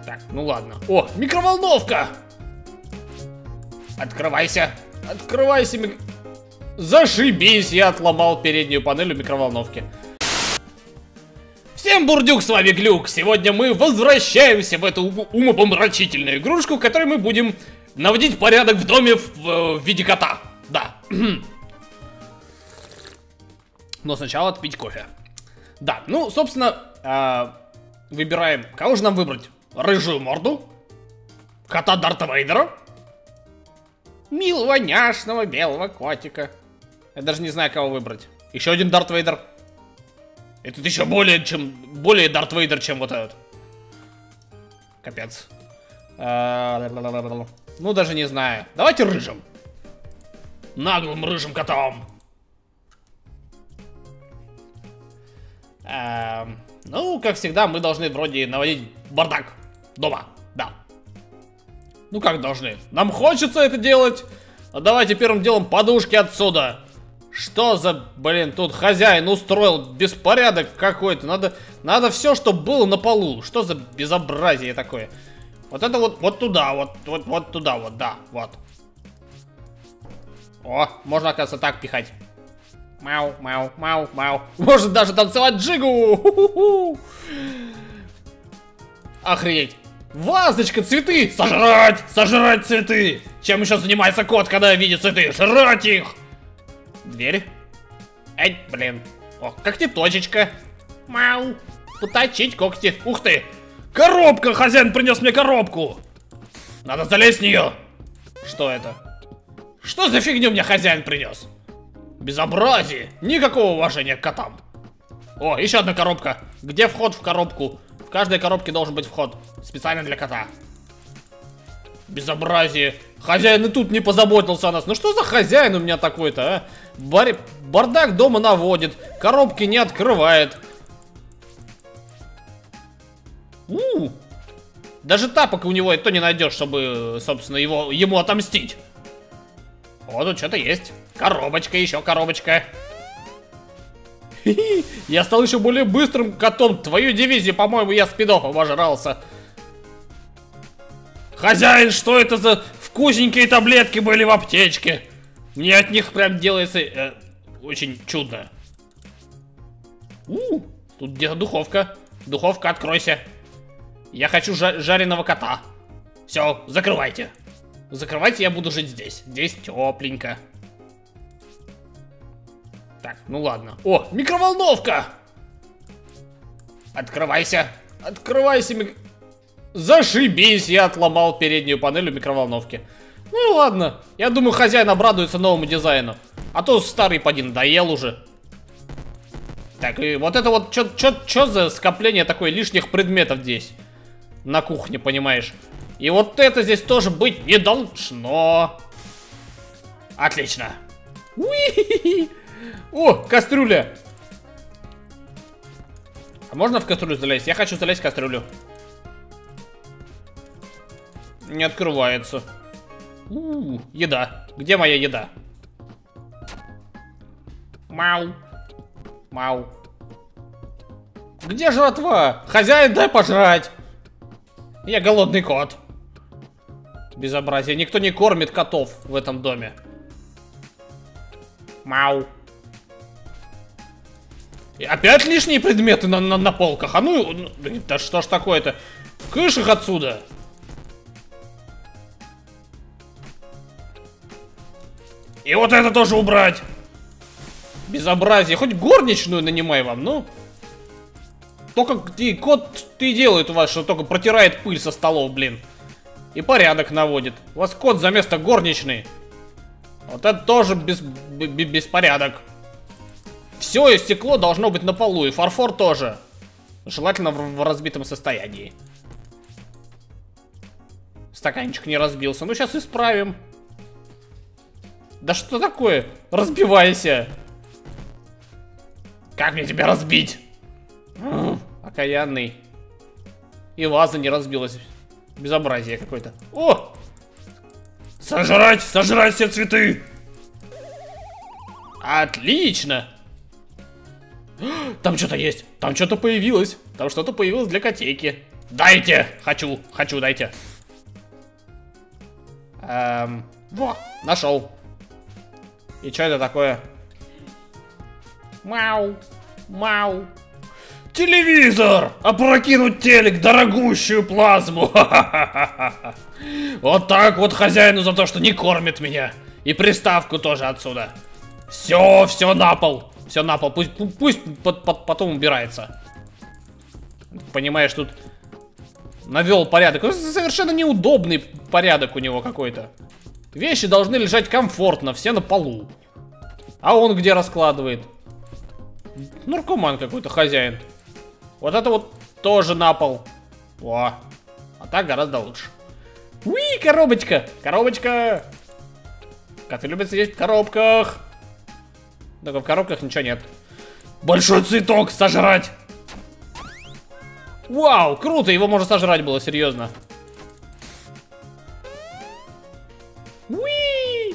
Так, ну ладно. О, микроволновка! Открывайся. Открывайся, Зашибись, я отломал переднюю панель у микроволновки. Всем бурдюк, с вами Глюк. Сегодня мы возвращаемся в эту умопомрачительную игрушку, в которой мы будем наводить порядок в доме в виде кота. Да. Но сначала отпить кофе. Да, ну, собственно, выбираем. Кого же нам выбрать? Рыжую морду? Кота Дарта Вейдера? Милого, няшного, белого котика. Я даже не знаю, кого выбрать. Еще один Дарт Вейдер. Этот еще более Дарт Вейдер, чем вот этот. Капец. Ну, даже не знаю. Давайте рыжим. Наглым рыжим котом. Ну, как всегда, мы должны вроде наводить бардак дома. Да. Ну, как должны? Нам хочется это делать. А давайте первым делом подушки отсюда. Что за, блин, тут хозяин устроил беспорядок какой-то. Надо все, чтобы было на полу. Что за безобразие такое? Вот это вот туда, вот туда, вот, да, вот. О, можно, оказывается, так пихать. Мяу, мяу, мяу, мяу. Может даже танцевать джигу. Ху-ху-ху. Охренеть. Вазочка, цветы. Сожрать, сожрать цветы. Чем еще занимается кот, когда видит цветы? Жрать их. Дверь. Эй, блин. О, когтеточечка. Мяу. Поточить когти. Ух ты. Коробка, хозяин принес мне коробку. Надо залезть в нее. Что это? Что за фигню мне хозяин принес? Безобразие. Никакого уважения к котам. О, еще одна коробка. Где вход в коробку? В каждой коробке должен быть вход. Специально для кота. Безобразие. Хозяин и тут не позаботился о нас. Ну что за хозяин у меня такой-то, а? Бардак дома наводит. Коробки не открывает. Даже тапок у него и то не найдешь, чтобы, собственно, ему отомстить. О, тут что-то есть. Коробочка, еще коробочка. Я стал еще более быстрым котом. Твою дивизию, по-моему, я спидов обожрался. Хозяин, что это за вкусненькие таблетки были в аптечке? Мне от них прям делается очень чудно. Тут где-то духовка. Духовка, откройся. Я хочу жареного кота. Все, закрывайте. Закрывайте, я буду жить здесь. Здесь тепленько. Так, ну ладно. О, микроволновка! Открывайся. Открывайся, Зашибись, я отломал переднюю панель у микроволновки. Ну ладно. Я думаю, хозяин обрадуется новому дизайну. А то старый поди надоел уже. Так, и вот это вот, что за скопление такое лишних предметов здесь? На кухне, понимаешь? И вот это здесь тоже быть не должно. Отлично. Уи-хи-хи. О, кастрюля. А можно в кастрюлю залезть? Я хочу залезть в кастрюлю. Не открывается. Еда. Где моя еда? Мау. Мау. Где жратва? Хозяин, дай пожрать. Я голодный кот. Безобразие. Никто не кормит котов в этом доме. Мау. И опять лишние предметы на полках. А ну, да что ж такое-то? Кыш их отсюда. И вот это тоже убрать. Безобразие. Хоть горничную нанимай вам, ну. Только кот ты делает у вас, что только протирает пыль со столов, блин. И порядок наводит. У вас кот за место горничной. Вот это тоже беспорядок. Все стекло должно быть на полу, и фарфор тоже. Желательно в разбитом состоянии. Стаканчик не разбился. Ну, сейчас исправим. Да что такое? Разбивайся. Как мне тебя разбить? Окаянный. И ваза не разбилась. Безобразие какое-то. О! Сожрать! Сожрать все цветы! Отлично! Там что-то есть. Там что-то появилось. Там что-то появилось для котейки. Дайте! Хочу, дайте. Во, нашел. И что это такое? Мау, мау. Телевизор! Опрокинуть телек, дорогущую плазму. Вот так вот хозяину за то, что не кормит меня. И приставку тоже отсюда. Все на пол. Все на пол. Пусть потом убирается. Понимаешь, тут навел порядок. Совершенно неудобный порядок у него какой-то. Вещи должны лежать комфортно, все на полу. А он где раскладывает? Наркоман какой-то, хозяин. Вот это вот тоже на пол. О, а так гораздо лучше. Уи, коробочка, коробочка. Коты любят сидеть в коробках. Только в коробках ничего нет. Большой цветок, сожрать. Вау, круто, его можно сожрать было, серьезно. Уи!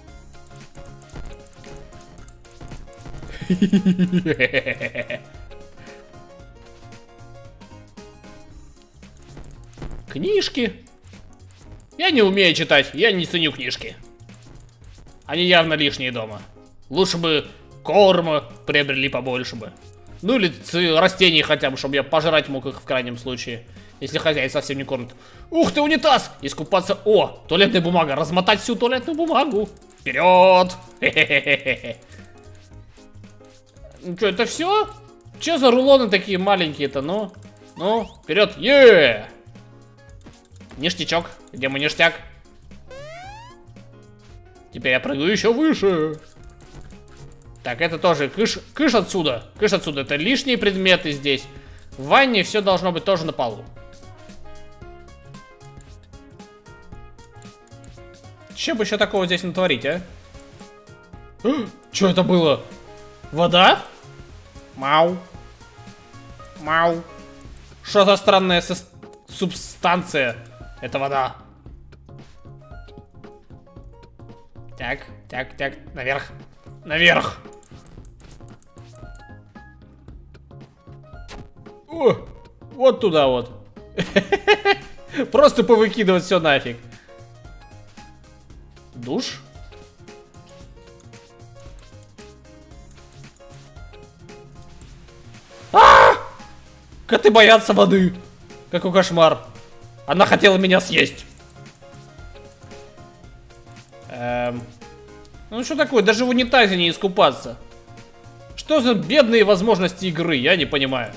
Книжки. Я не умею читать, я не ценю книжки. Они явно лишние дома. Лучше бы корма приобрели побольше бы. Ну или растений хотя бы, чтобы я пожрать мог их в крайнем случае. Если хозяин совсем не кормит. Ух ты, унитаз! Искупаться. О, туалетная бумага. Размотать всю туалетную бумагу. Вперед! Ну что, это все? Че за рулоны такие маленькие-то, ну? Ну, вперед! Е! Ништячок. Где мой ништяк? Теперь я прыгаю еще выше. Так, это тоже кыш отсюда. Кыш отсюда. Это лишние предметы здесь. В ванне все должно быть тоже на полу. Че бы еще такого здесь натворить, а? Что это было? Вода? Мау. Мау. Что за странная субстанция? Это вода. Так, так, так. Наверх. Наверх. О, вот туда вот. Просто повыкидывать все нафиг. Душ. Коты боятся воды. Какой кошмар. Она хотела меня съесть. Ну что такое, даже в унитазе не искупаться. Что за бедные возможности игры, я не понимаю.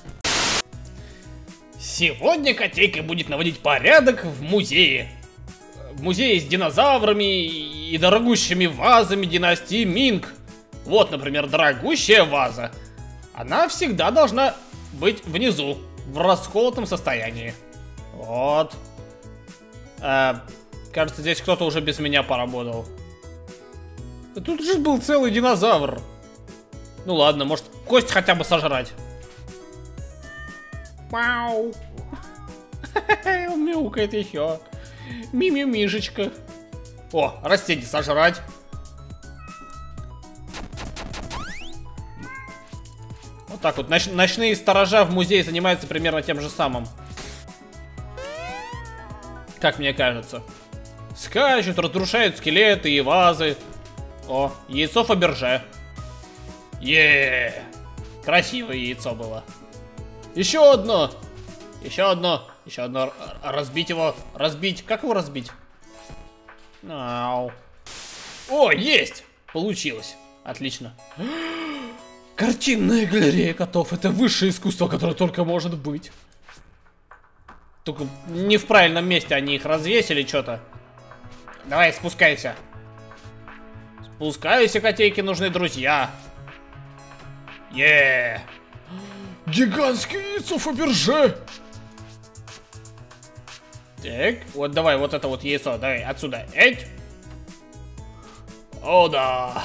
Сегодня котейка будет наводить порядок в музее. В музее с динозаврами и дорогущими вазами династии Минг. Вот, например, дорогущая ваза. Она всегда должна быть внизу, в расколотом состоянии. Вот. Кажется, здесь кто-то уже без меня поработал. Тут же был целый динозавр. Ну ладно, может, кость хотя бы сожрать. Вау. Он мяукает еще. Мимимишечка. О, растение сожрать. Вот так вот. Ночные сторожа в музее занимаются примерно тем же самым. Как мне кажется. Скачут, разрушают скелеты и вазы. О, яйцо Фаберже. Красивое яйцо было. Еще одно. Еще одно. Еще одно. Разбить его. Разбить. Как его разбить? Ау. О, есть! Получилось. Отлично. Картинная галерея котов. Это высшее искусство, которое только может быть. Только не в правильном месте они их развесили что-то. Давай, спускайся. Спускайся, котейки, нужны друзья. Гигантское яйцо Фаберже. Так, вот давай, вот это вот яйцо, давай, отсюда. Эть. О, да.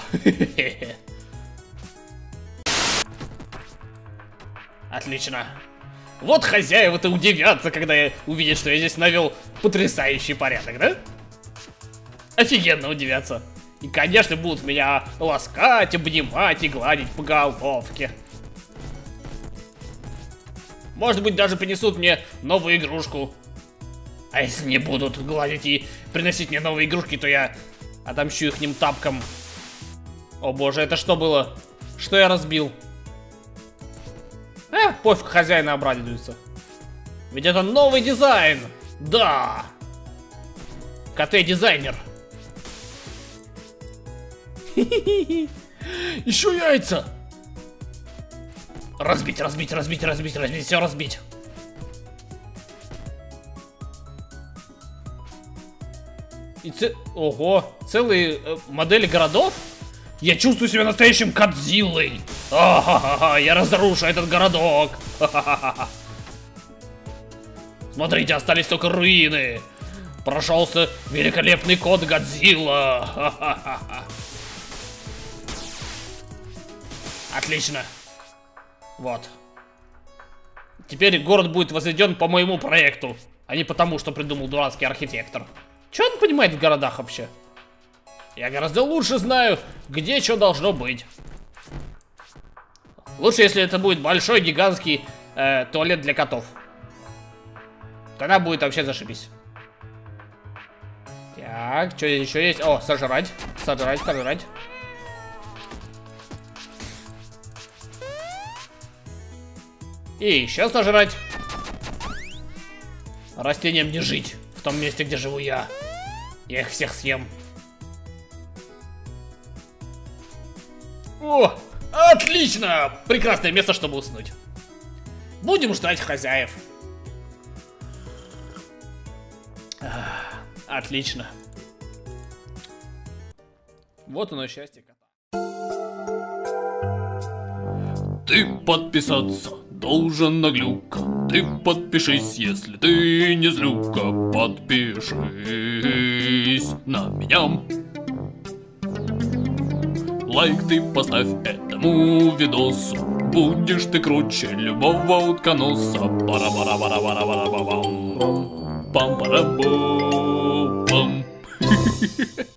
Отлично. Вот хозяева-то удивятся, когда увидят, что я здесь навел потрясающий порядок, да? Офигенно удивятся. И, конечно, будут меня ласкать, обнимать и гладить по головке. Может быть, даже принесут мне новую игрушку. А если не будут гладить и приносить мне новые игрушки, то я отомщу их ним тапком. О боже, это что было? Что я разбил? Пофиг, хозяина обрадуется. Ведь это новый дизайн. Да. КТ-дизайнер. Еще яйца. Разбить, все разбить. И ого, целые модели городов? Я чувствую себя настоящим Кодзиллой. Я разрушу этот городок. Смотрите, остались только руины. Прошелся великолепный кот Годзилла. Отлично. Вот. Теперь город будет возведен по моему проекту, а не потому, что придумал дурацкий архитектор. Че он понимает в городах вообще? Я гораздо лучше знаю, где что должно быть. Лучше, если это будет большой, гигантский туалет для котов. Тогда будет вообще зашибись. Так, что еще есть? О, сожрать. И еще сожрать. Растениям не жить в том месте, где живу я. Я их всех съем. О, отлично! Прекрасное место, чтобы уснуть. Будем ждать хозяев. Отлично. Вот оно, счастье кота. Ты подписаться должен на глюка. Ты подпишись, если ты не злюка. Подпишись на меня. Лайк ты поставь этому видосу. Будешь ты круче любого утконоса. Пара-пара-пара-пара-пара-пам. Пам-пара-бу-пам.